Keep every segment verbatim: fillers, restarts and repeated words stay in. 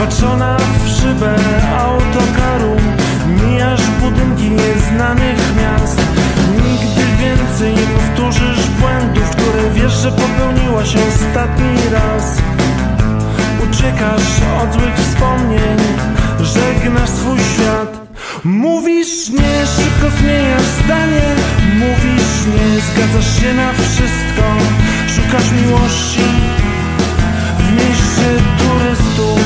Wpatrzona w szybę autokaru, mijasz budynki nieznanych miast. Nigdy więcej nie powtórzysz błędów, które wiesz, że popełniłaś ostatni raz. Uciekasz od złych wspomnień, żegnasz swój świat. Mówisz nie, szybko zmieniasz zdanie. Mówisz nie, zgadzasz się na wszystko. Szukasz miłości w mieście turystów.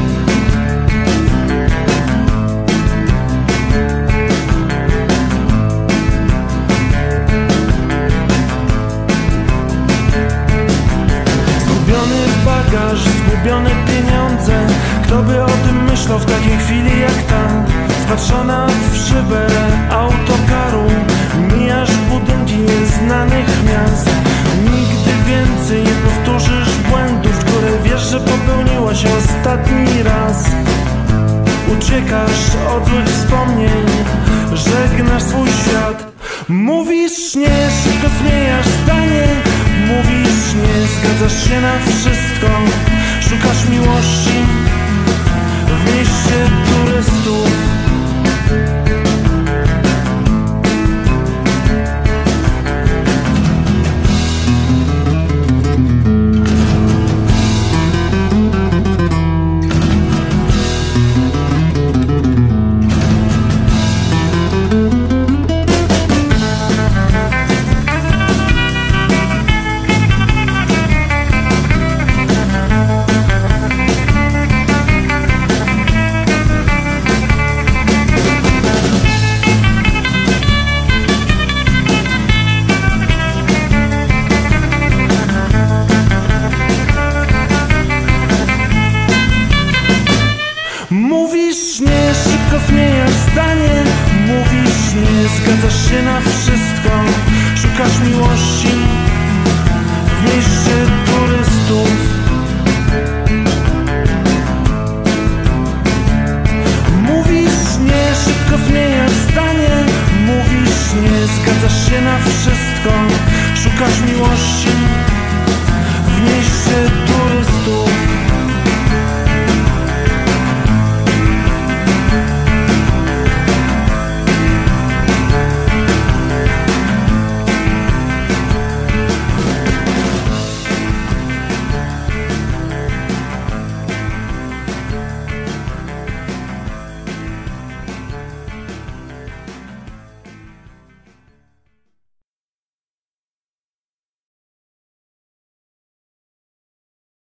Zgubiony bagaż, zgubione pieniądze. Kto by o tym myślał w takiej chwili jak ta? Wpatrzona w szybę autokaru, mijasz budynki nieznanych miast. Nigdy więcej nie powtórzysz błędów, które wiesz, że popełniłaś ostatni raz. Uciekasz od złych wspomnień, żegnasz swój świat. Mówisz nie, szybko zmieniasz zdanie. Mówisz nie, zgadzasz się na wszystko. Szukasz miłości w mieście turystów. Mówisz nie, szybko zmieniasz zdanie. Mówisz nie, zgadzasz się na wszystko. Szukasz miłości w mieście